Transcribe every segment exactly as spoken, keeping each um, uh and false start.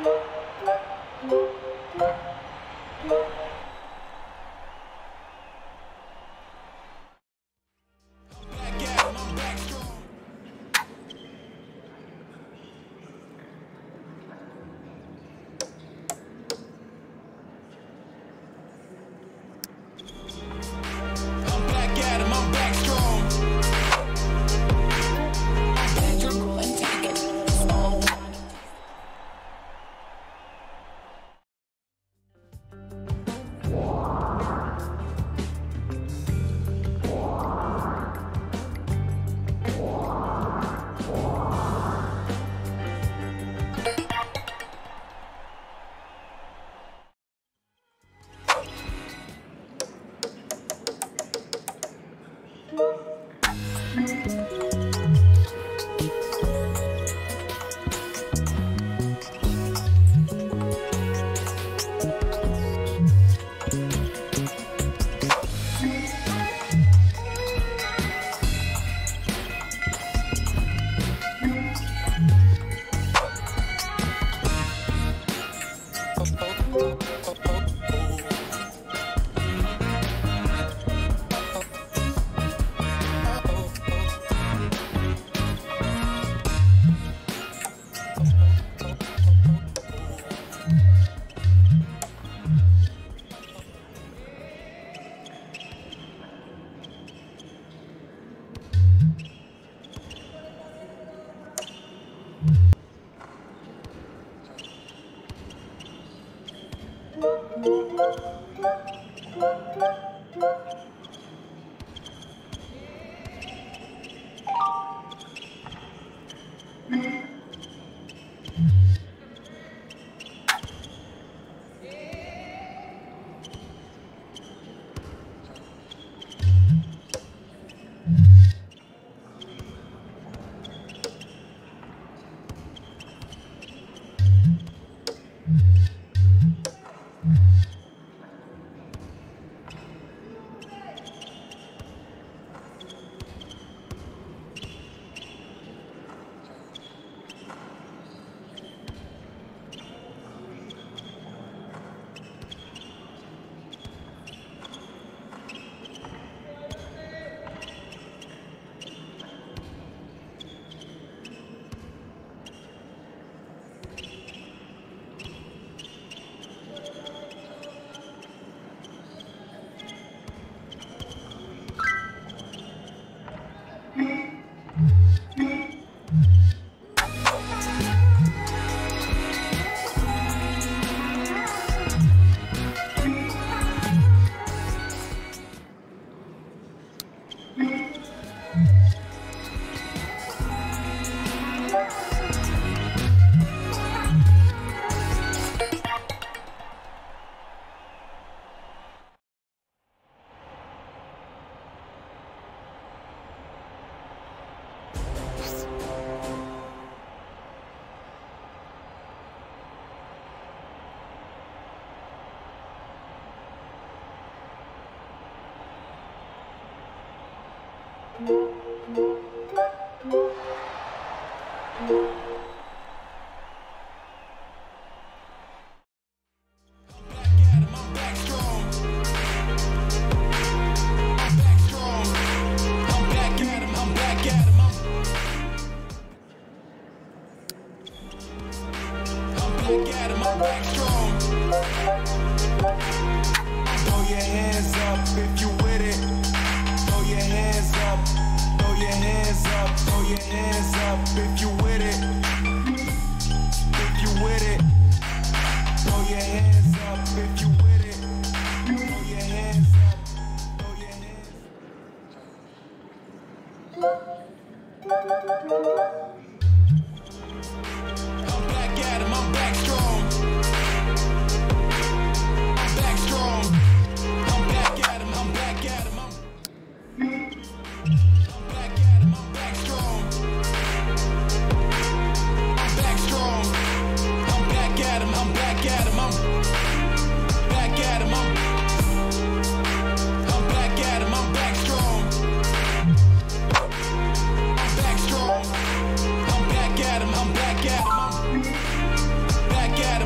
Back at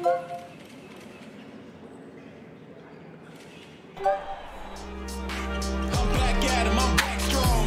I'm back at him, I'm back strong.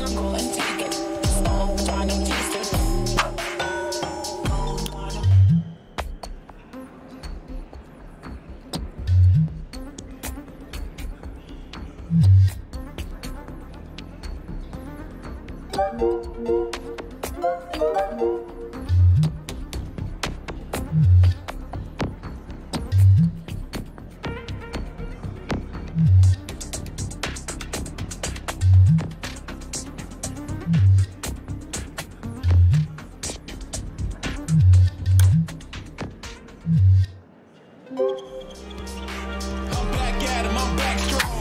circle and take it slow, trying to taste it. I'm back at him, I'm back strong.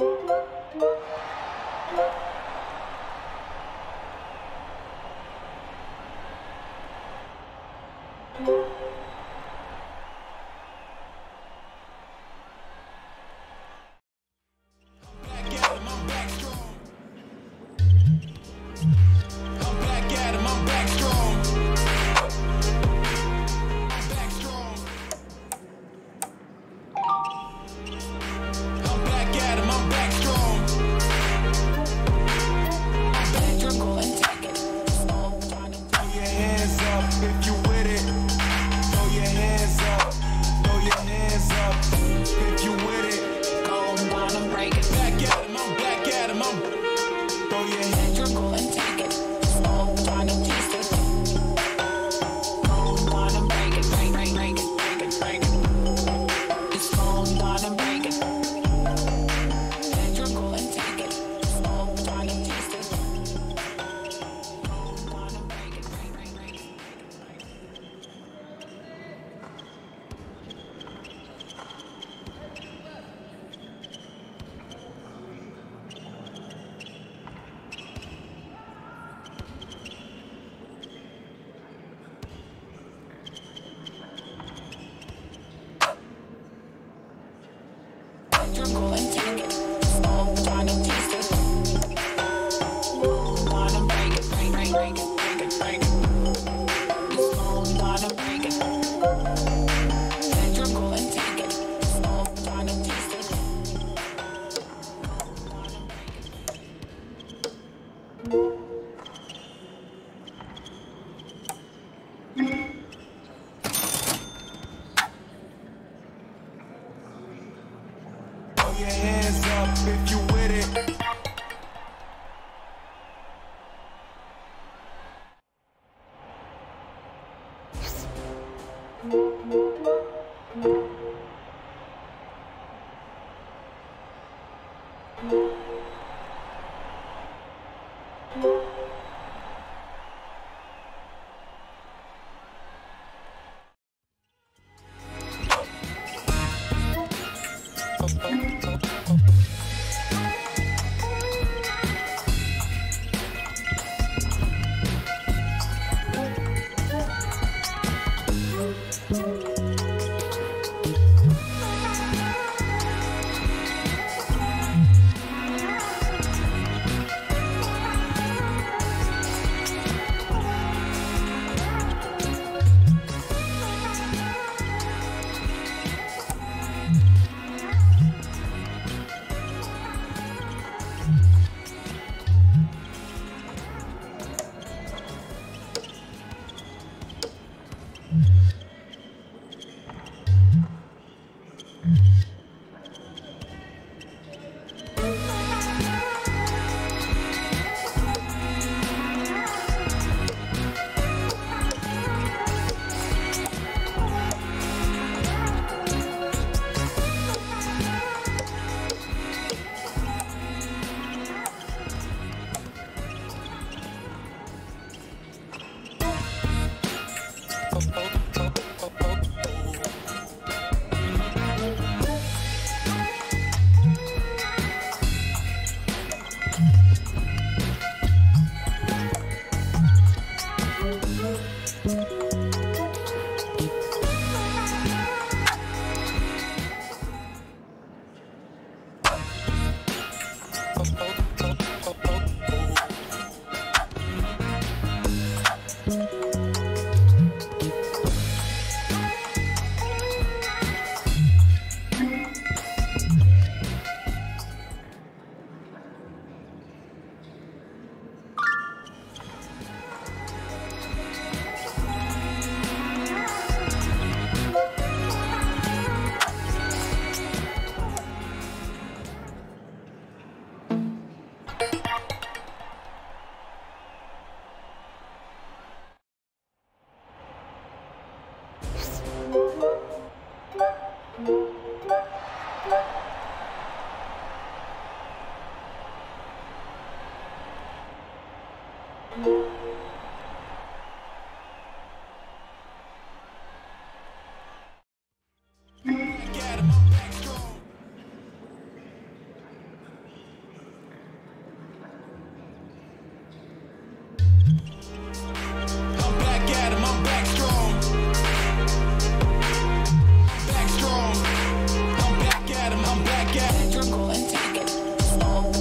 Back at 'em, I'm back strong. I'm back at 'em, I'm back strong. I'm back strong. I'm back at 'em, I'm back strong. Electrical and take it slow, trying to Throw your hands up if you with it. Throw your hands up. Throw your hands up if you with it. go down and break it. Back at 'em, I'm back at 'em, I'm. Throw your hands. Electrical and take it slow, trying to taste it. Go down and break it, break, break, break it, break it, break it. It's go down and break it. Electrical and take it slow, trying to taste it. Go down and break it, break, break, break it. Electrical and take it slow, trying to taste it. Go down and break it, break, break, break it, break it, break it. It's go down and break it. Electrical and take it slow, trying to taste it. Go down and break it. Throw your hands up if you with it.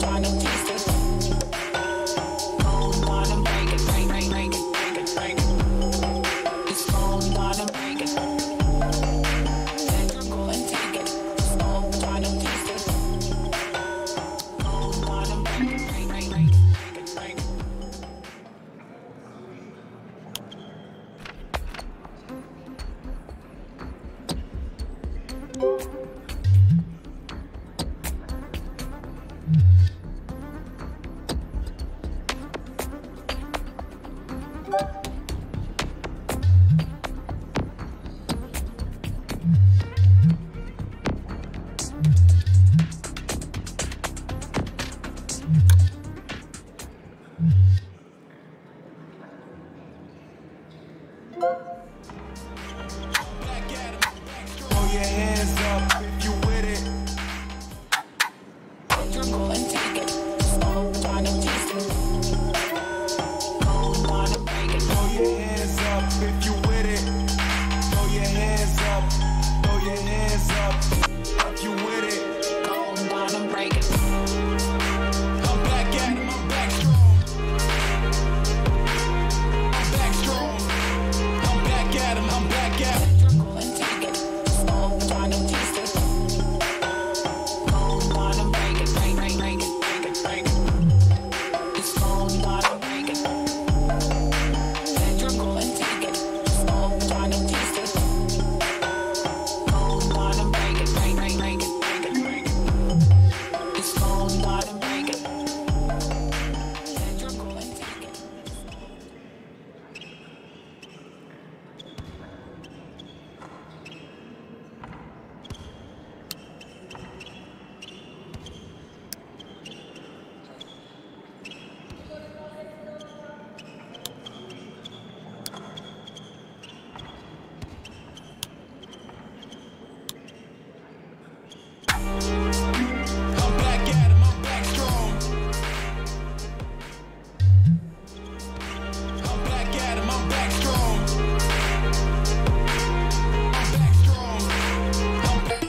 trying to taste it. Come on and break it, break, break, break it, break it, break it. It's come on and break it. Then you're going to take it. Come trying to taste it. Come on and break it, break, break, break it, break it, break it. Throw your hands up if you with it. You're going to take it. Slow, trying to taste it. Come on and break it. Throw your hands up if you with it. Throw your hands up. Throw your hands up if you with it. Come on and break it. I'm back at him. I'm back strong. I'm back strong. I'm back at him. I'm back at him. You're going to take it. Slow, trying to taste it. Come on and break it. Break, break, break it, break it, break it. It's come on and break it. Then you're going to take it. Slow, trying to taste it. Come on and break it. Break, break, break it, break it, break it. It's come on and break it. Then you're going to take it. I'm back at him. I'm back strong. I'm back at him. I'm back strong. I'm back strong. I'm back.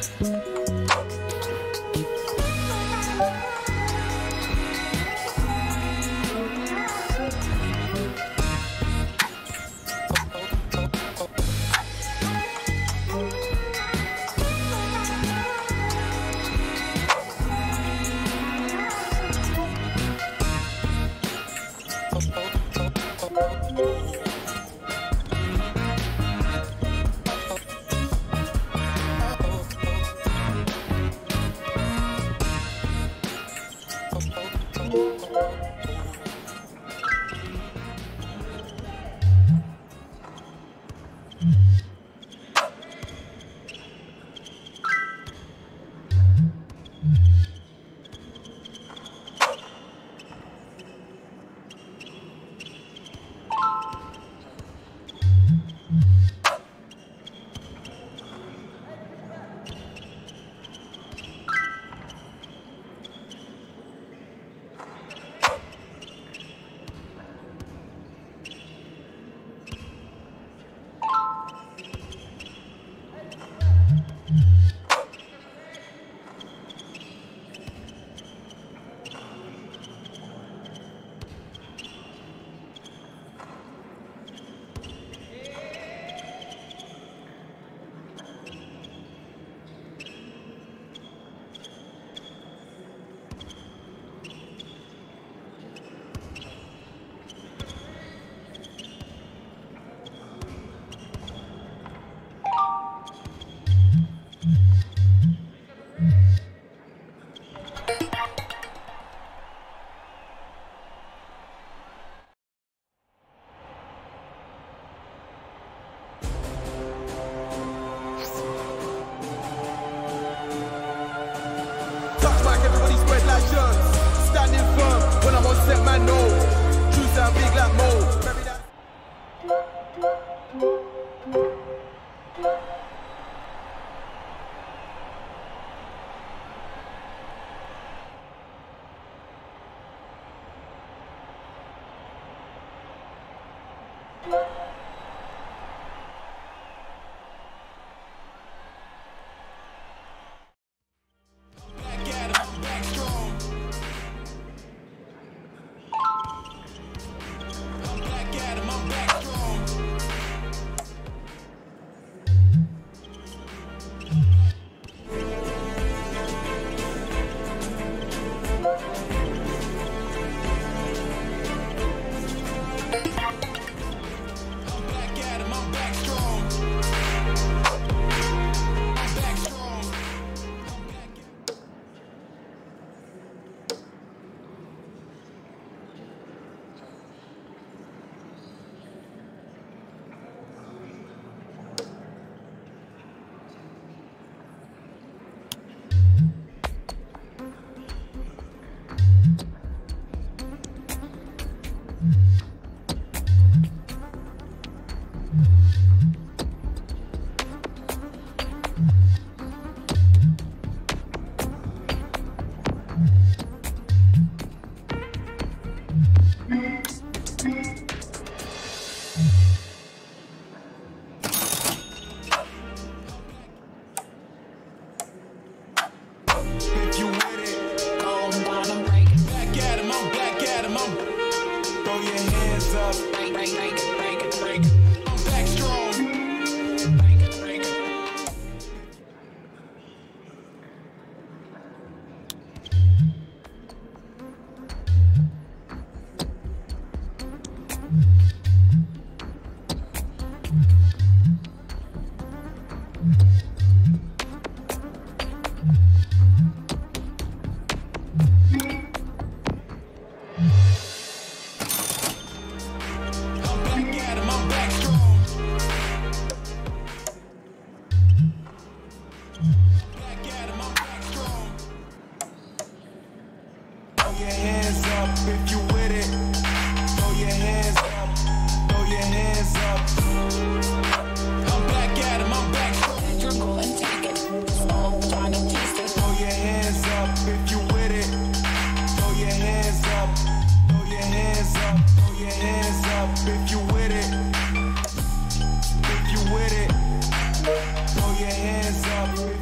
Throw your hands up if you with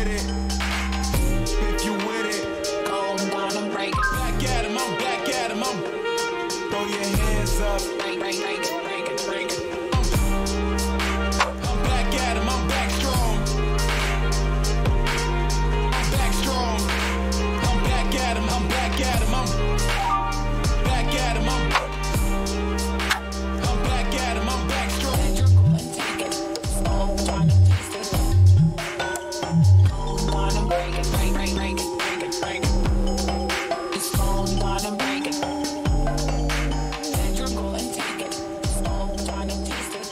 with it, if you with it, Gold bottom break it. back at him, I'm back at him, I'm throw your hands up. Break, break, break it, break it, break it. I'm back at him, I'm back strong. I'm back strong. I'm back at him, I'm back at him, I'm back at him, I'm I'm back at him, I'm back strong. Electrical and take it. Slow down and taste it. Gold bottom break it, break, break, break it, break it, break it. It's gold bottom break it. Electrical and take it. Slow down and taste it.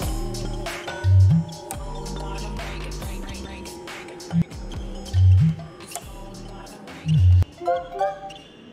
Gold bottom break it, break, break, break it, break it, break it. It's gold bottom break it.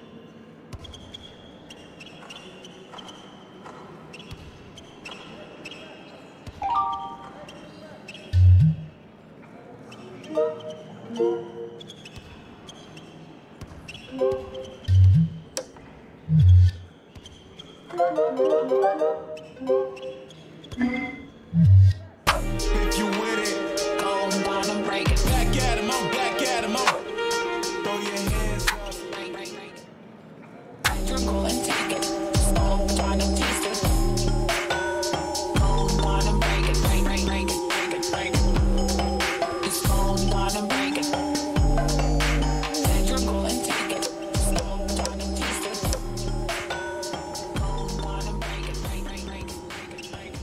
If you with it, Gold bottom break it. back at him, I'm back at him, I'm throw your hands up. Break, break, break it. Electrical and take it. Slow down and taste it. Gold bottom break it, break, break, break it, break it, break it. It's gold bottom break it. Electrical and take it. Slow down and taste it. Gold bottom break it, break, break, break it, break it, break it.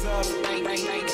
up. break, break, break.